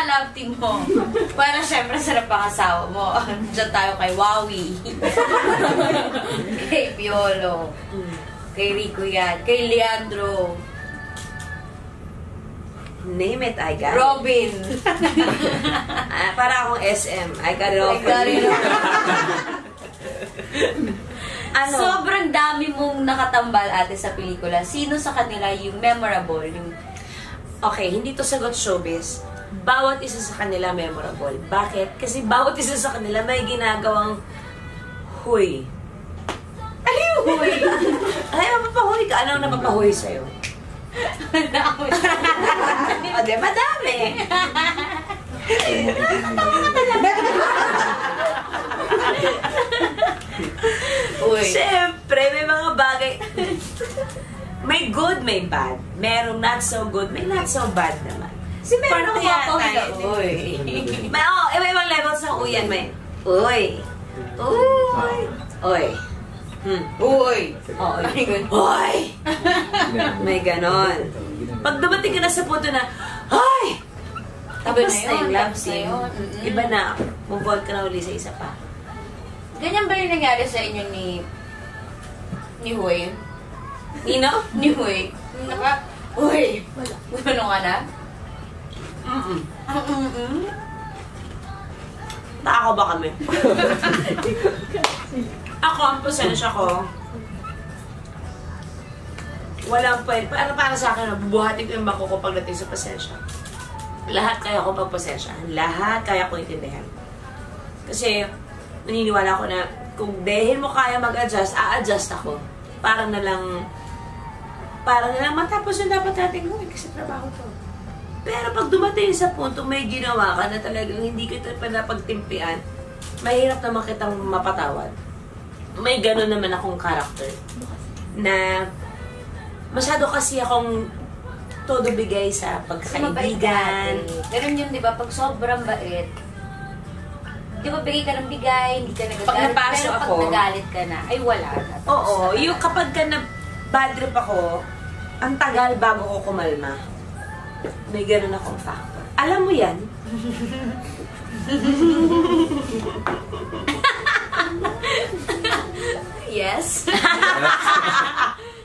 love team mo. Para syempre sarap ang asawa mo. Diyan tayo kay Wowie. Kay Piolo. Kay Rico Yan. Kay Leandro. Name it, I got Robin. Para akong SM. I got it all for you. Ano? Sobrang dami mong nakatambal ate sa pelikula. Sino sa kanila yung memorable? Yung... Okay, hindi to sagot showbiz. Bawat isa sa kanila memorable. Bakit? Kasi bawat isa sa kanila may ginagawang huy. Ay, huy! Ay, mapapahuy ka. Anong napapahuy sa'yo? O, di, madami. Siyempre, may mga bagay. May good, may bad. Merong not so good, may not so bad naman. Si meron Parang ako tayo. uy. May, iba-ibang levels ng uyan. May, uy. Uy. Uy. Uy! Oo, uy! May ganon. Pag dumating ka na sa punto na, ay! Tapos na yung love scene. Iba na, move on ka na uli sa isa pa. Ganyan ba yung nangyari sa inyo ni Huy? Nino? Ni Huy? Naka, Huy! Ano ka na? Tako ba kami? Ako, ang pasensya ko. Walang pwede. Para sa akin, bubuhatin ko yung bako ko pagdating sa pasensya. Lahat kaya ko magpasensya. Lahat kaya ko intindihan. Kasi, naniniwala ko na kung dehin mo kaya mag-adjust, a-adjust ako. Para na lang matapos yung dapat natin gawin kasi trabaho to. Pero pag dumating sa punto may ginawa ka na talagang hindi kita pa napagtimpian, mahirap naman kitang mapatawad. May gano'n naman akong character na masyado kasi akong todo bigay sa pagkakaibigan. Ganun yun, di ba? Pag sobrang bait, di ba bigay ka ng bigay, hindi ka nagagalit. Pag napaso pero ako, pag nagalit ka na, ay wala. Oo, yung kapag ka na bad trip ako, ang tagal bago ko kumalma. May gano'n akong factor. Alam mo yan? Yes.